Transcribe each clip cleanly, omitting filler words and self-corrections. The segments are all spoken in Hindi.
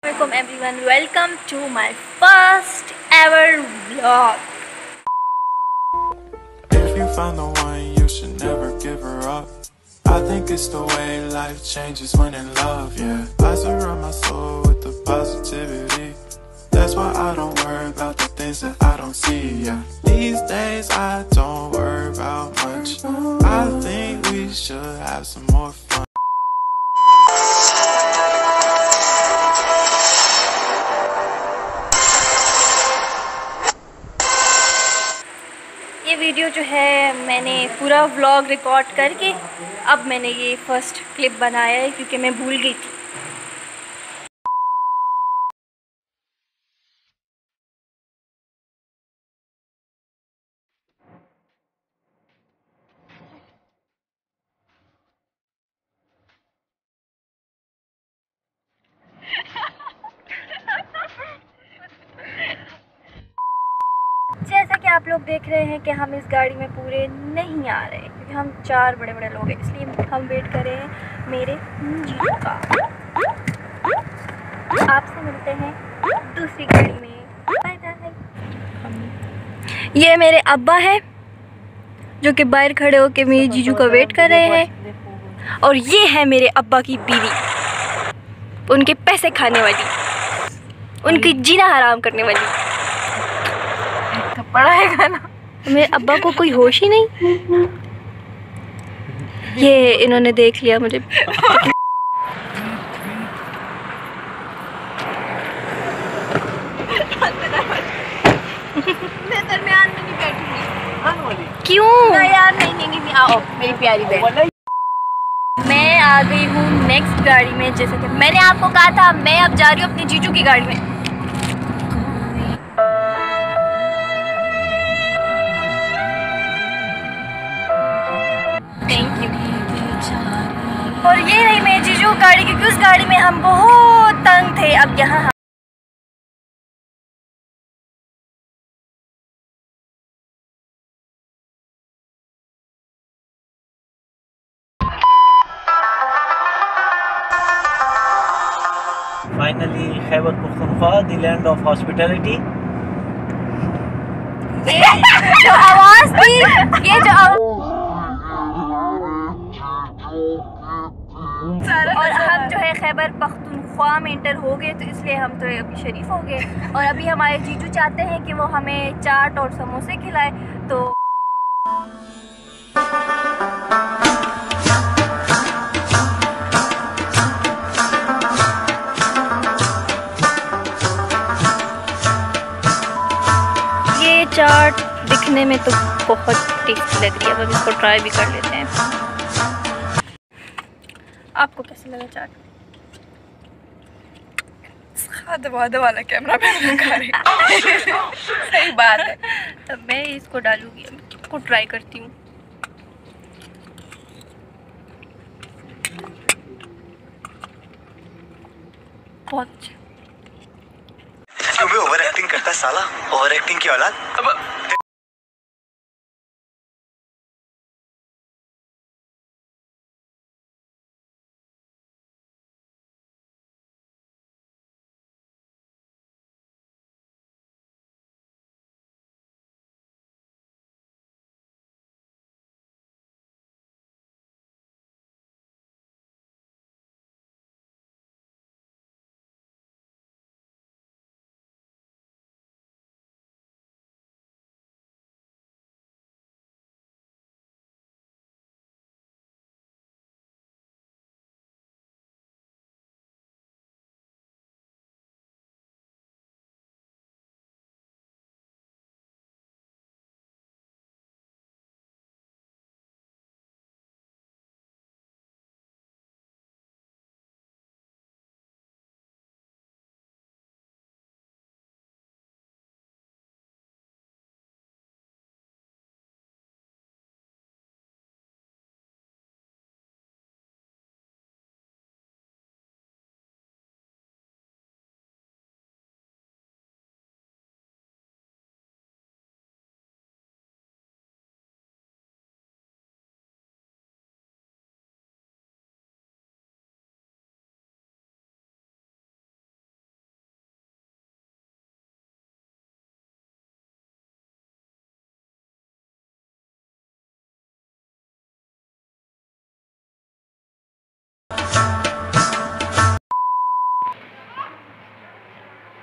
Welcome everyone, welcome to my first ever vlog. If you found the one, you should never give her up. I think it's the way life changes when in love, yeah. I surround my soul with the positivity. That's why I don't worry about the things that I don't see, yeah. These days I don't worry about much. I think we should have some more fun. ये वीडियो जो है मैंने पूरा व्लॉग रिकॉर्ड करके अब मैंने ये फर्स्ट क्लिप बनाया है क्योंकि मैं भूल गई थी। जैसा कि आप लोग देख रहे हैं कि हम इस गाड़ी में पूरे नहीं आ रहे क्योंकि हम 4 बड़े बड़े लोग हैं, इसलिए हम वेट कर रहे हैं मेरे जीजू का। आपसे मिलते हैं दूसरी गाड़ी में। Bye bye. ये मेरे अब्बा है जो कि बाहर खड़े होकर मेरे जीजू का वेट कर रहे हैं, और ये है मेरे अब्बा की बीवी, उनके पैसे खाने वाली, उनकी जीना हराम करने वाली। पढ़ाएगा ना। मेरे अब्बा को कोई होश ही नहीं। ये इन्होंने देख लिया मुझे। मैं दरमियान में नहीं बैठूंगी। क्यों? यार नहीं आओ मेरी प्यारी बहन। मैं आ गई हूँ नेक्स्ट गाड़ी में। जैसे कि मैंने आपको कहा था, मैं अब जा रही हूँ अपनी जीजू की गाड़ी में। Thank you. और ये रही मेरी जीजू गाड़ी, क्योंकि उस गाड़ी में हम बहुत तंग थे। अब यहाँ Finally, Khyber Pakhtunkhwa, the land of hospitality. जो आवाज थी, ये जो और हम जो है खैबर पख्तूनख्वा में इंटर हो गए, तो इसलिए हम तो अभी शरीफ हो गए। और अभी हमारे जीजू चाहते हैं कि वो हमें चाट और समोसे खिलाए, तो ये चाट दिखने में तो बहुत टेस्टी लग रही है। अब हम इसको ट्राई भी कर लेते हैं। आपको कैसा लगा चाट? दबा वाला कैमरा मैन लगा रही। सही बात है। तब मैं इसको डालूंगी, इसको ट्राई करती हूँ। बहुत अच्छा। क्यों भी ओवर एक्टिंग करता है साला, ओवर एक्टिंग की औलाद।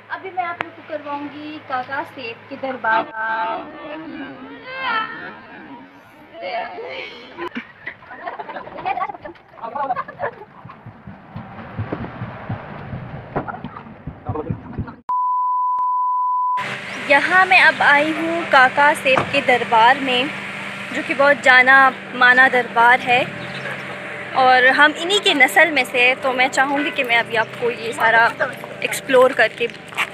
अभी मैं आप लोग को करवाऊंगी काका सेब के दरबार। यहाँ मैं अब आई हूँ काका सेब के दरबार में, जो कि बहुत जाना माना दरबार है और हम इन्हीं के नस्ल में से हैं, तो मैं चाहूँगी कि मैं अभी आपको ये सारा एक्सप्लोर करके।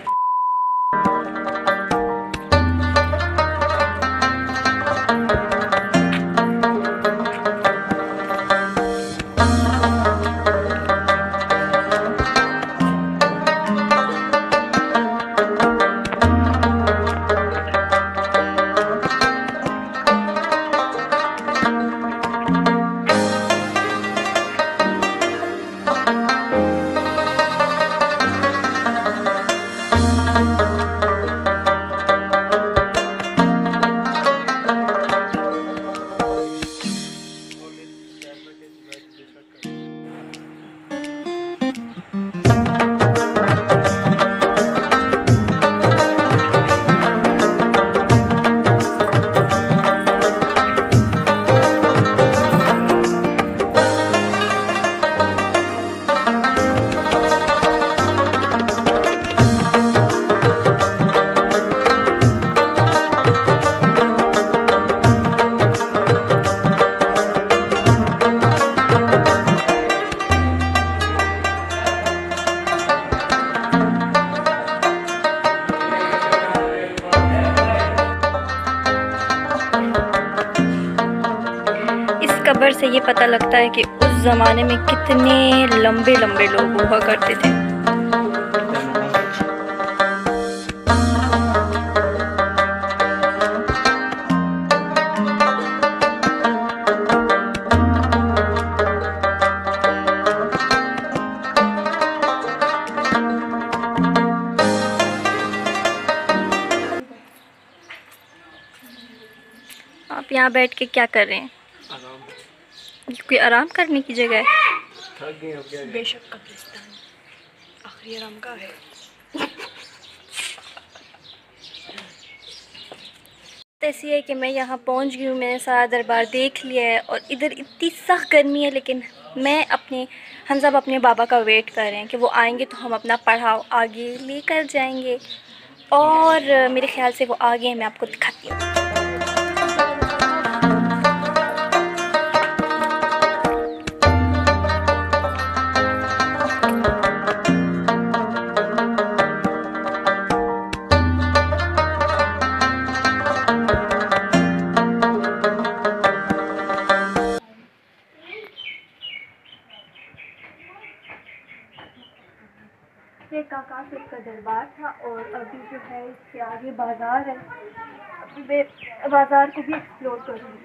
कब्र से ये पता लगता है कि उस ज़माने में कितने लंबे लंबे लोग हुआ करते थे। आप यहाँ बैठ के क्या कर रहे हैं? कोई आराम करने की जगह है? बेशक कब्रिस्तान आखिरी आराम का है। ऐसी है कि मैं यहाँ पहुँच गई हूँ, मैंने सारा दरबार देख लिया है और इधर इतनी सख्त गर्मी है, लेकिन हम सब अपने बाबा का वेट कर रहे हैं कि वो आएंगे तो हम अपना पढ़ाव आगे लेकर जाएंगे। और मेरे ख्याल से वो आ गए हैं, मैं आपको दिखाती हूँ। ये काका सेब का दरबार था और अभी जो है इसके आगे बाज़ार है। अभी मैं बाज़ार को भी एक्सप्लोर करूँगी।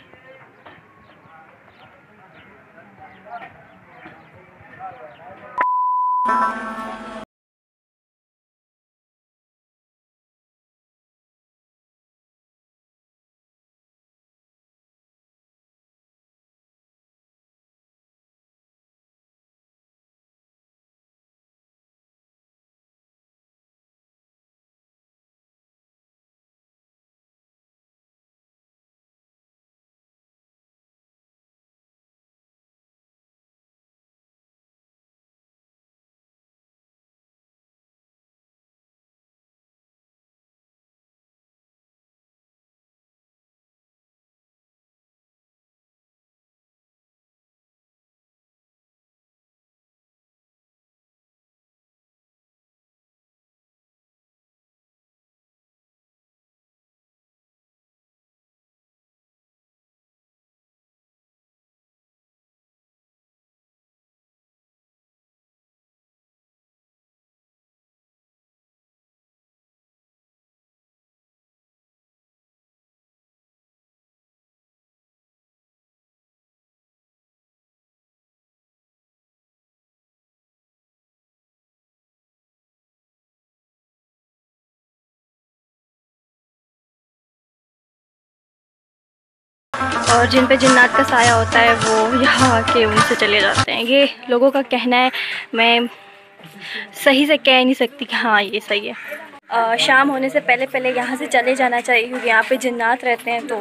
और जिन पे जिन्नात का साया होता है वो यहाँ आके उनसे चले जाते हैं, ये लोगों का कहना है। मैं सही से कह नहीं सकती कि हाँ ये सही है। शाम होने से पहले पहले यहाँ से चले जाना चाहिए क्योंकि यहाँ पे जिन्नात रहते हैं। तो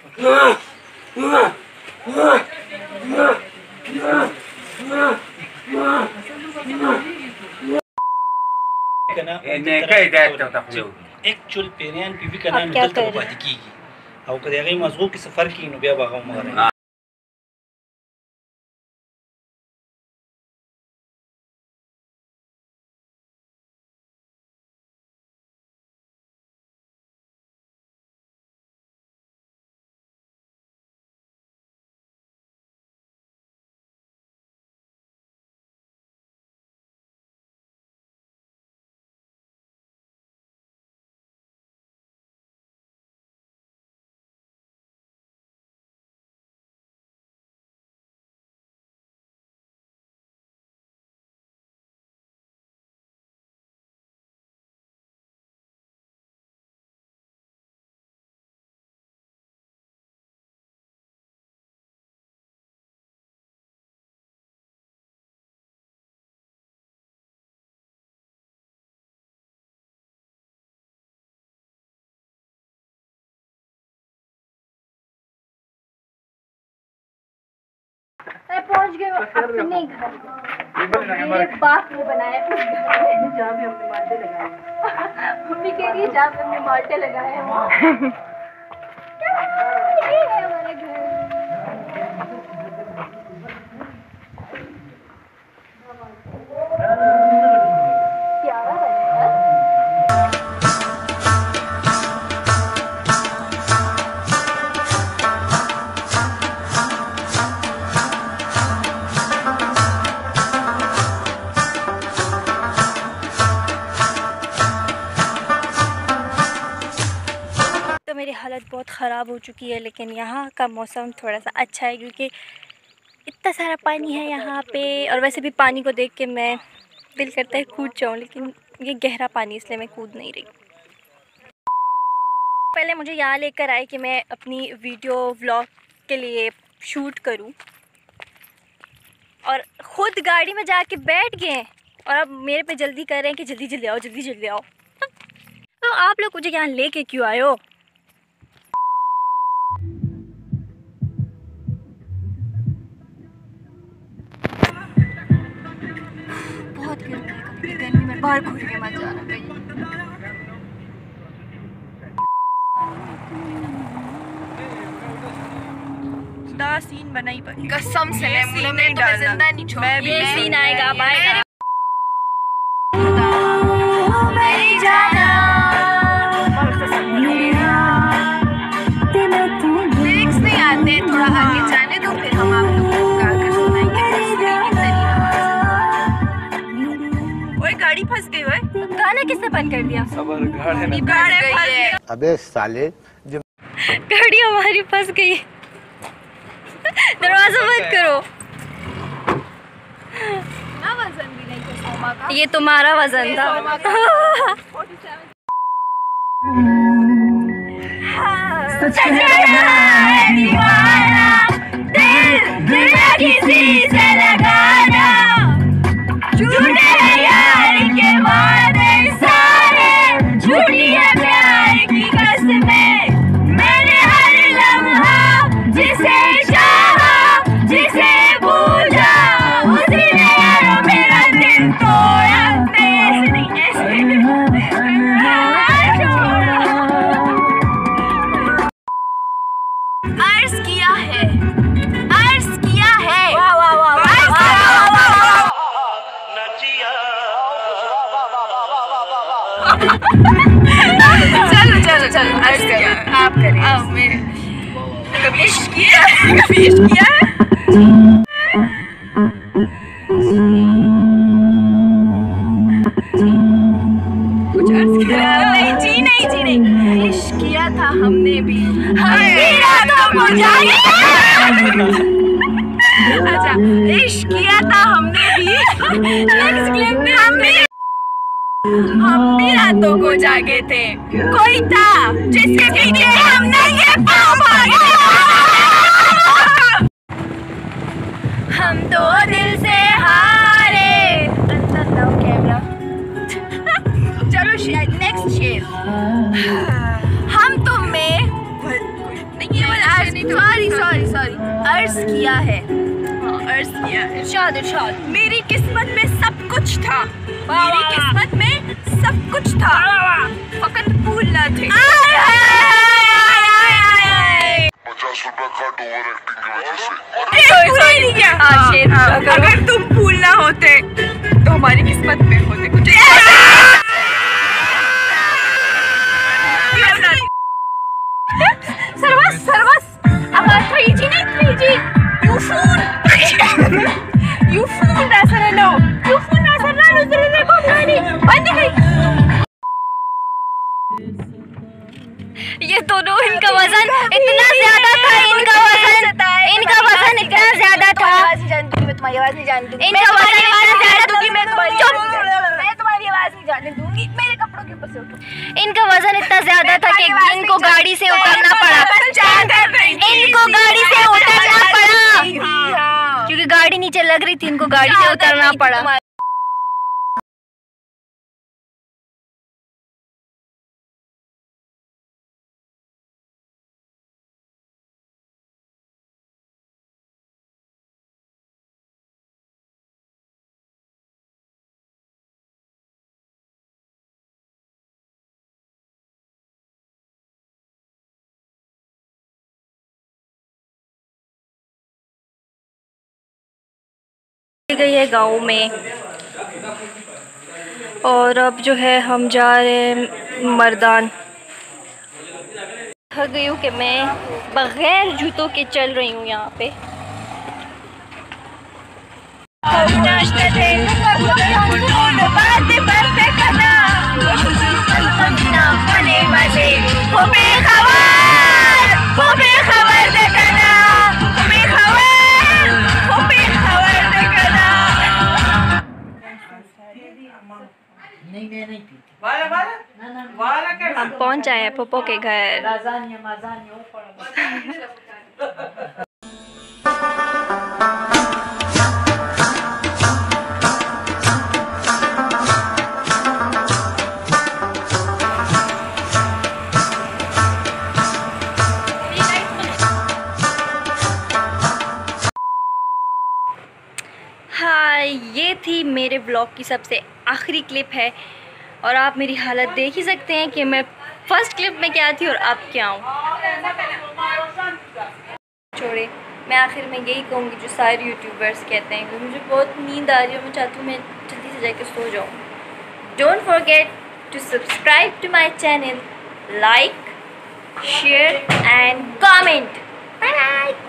एक चुल पेरियान बीबी का नाम क्या दल कर रहे तबादी की और कदे गई मजगू की सफर की नो बिया बागा मगर मैं पहुंच गई हूँ अपने घर। मेरे बाप ने बनाया उस घर में जहाँ पे हमने माल्टे लगाए। मम्मी कह रही है जहाँ पे हमने माल्टे लगाए हैं ये है हमारे घर। प्यारा बना है। मेरी हालत बहुत ख़राब हो चुकी है, लेकिन यहाँ का मौसम थोड़ा सा अच्छा है क्योंकि इतना सारा पानी है यहाँ पे। और वैसे भी पानी को देख के मैं दिल करता है कूद जाऊँ, लेकिन ये गहरा पानी इसलिए मैं कूद नहीं रही। पहले मुझे यहाँ लेकर आए कि मैं अपनी वीडियो व्लॉग के लिए शूट करूँ और ख़ुद गाड़ी में जाके बैठ गए और अब मेरे पे जल्दी कर रहे हैं कि जल्दी जल्दी आओ, जल्दी जल्दी आओ। तो आप लोग मुझे यहाँ लेके क्यों आए हो? बहुत गर्मी है, कभी गर्मी में बाहर घूम के मत जाना कहीं। सीन बनाई पर कसम से मैं मुंह नहीं डालना। जिंदा नहीं छोड़। ये सीन आएगा बाय। लिरिक्स नहीं आते, थोड़ा आगे जाने दो फिर हम आप लोगों को गाकर सुनाएंगे। ओए गाड़ी फंस गई। ओए गाना किसने बंद कर दिया? गाड़ी फंस गई है। अबे साले गाड़ी हमारी फंस गई। दरवाजा बंद करो। ना वजन भी नहीं था सोमा का। ये तुम्हारा वजन था। किसी से लगाना झूठे हैं यार के वादे सारे, झूठी है प्यार की कसमें। मैंने हर लम्हा जिसे चाहा, जिसे भूला, उसी ने यार मेरा दिल तोड़ा। ऐसे नहीं, ऐसे अर्ज किया है, अर्ज किया है। वाह वाह वाह चलो चलो चलो अर्ज किया। आप करें। अब मेरे कभी इश्क किया, कभी इश्क किया। कुछ अर्ज किया? नहीं जी, नहीं जी, नहीं। इश्क किया था हमने भी। अच्छा, इश्क किया था हमने भी। हम भी रातों को जागे थे। कोई था जिसके पीछे हमने ये पाँव मांगे। हम तो दिल से हारे। कैमरा। चलो नेक्स्ट शेर। हम तुम में सॉरी अर्ज किया है। अर्ज किया है। इरशाद मेरी किस्मत में सब कुछ था, मेरी किस्मत में सब कुछ था, फकत भूलना थे। 50 रुपए कट ओवर एक्टिंग की वजह से। अगर तुम भूल ना होते तो हमारी किस्मत में होते कुछ। सर्वस अब 3G नहीं 3G you phone रासना दूसरे को गाड़ी बंद गई। ये दोनों इनका वजन इतना ज्यादा था, इनका वजन इतना ज्यादा था। मैं तुम्हारी आवाज नहीं जानती, इनका वजन इतना ज्यादा था। मैं तुम्हारी आवाज नहीं जानने दूंगी। मेरे कपड़ों के ऊपर से उठो। इनका वजन इतना ज्यादा था कि इनको गाड़ी से उतरना पड़ा। क्योंकि गाड़ी नीचे लग रही थी, इनको गाड़ी से उतरना पड़ा। गई है गांव में और अब जो है हम जा रहे हैं मर्दान। थक गई हूँ कि मैं बगैर जूतों के चल रही हूँ यहाँ पे। हम पहुंच जाए हैं पप्पो के घर। हाँ, ये थी मेरे ब्लॉग की सबसे आखिरी क्लिप है और आप मेरी हालत देख ही सकते हैं कि मैं फर्स्ट क्लिप में क्या थी और अब क्या हूँ। छोड़े, मैं आखिर में यही कहूँगी जो सारे यूट्यूबर्स कहते हैं कि मुझे बहुत नींद आ रही है, मैं चाहती हूँ मैं जल्दी से जाके सो जाऊँ। Don't forget to subscribe to my channel, like, share and comment. Bye bye.